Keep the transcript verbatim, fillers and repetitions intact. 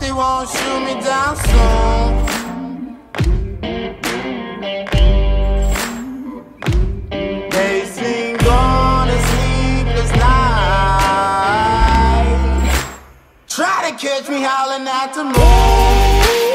they won't shoot me down soon. They sing on a sleepless night, try to catch me howling at the moon.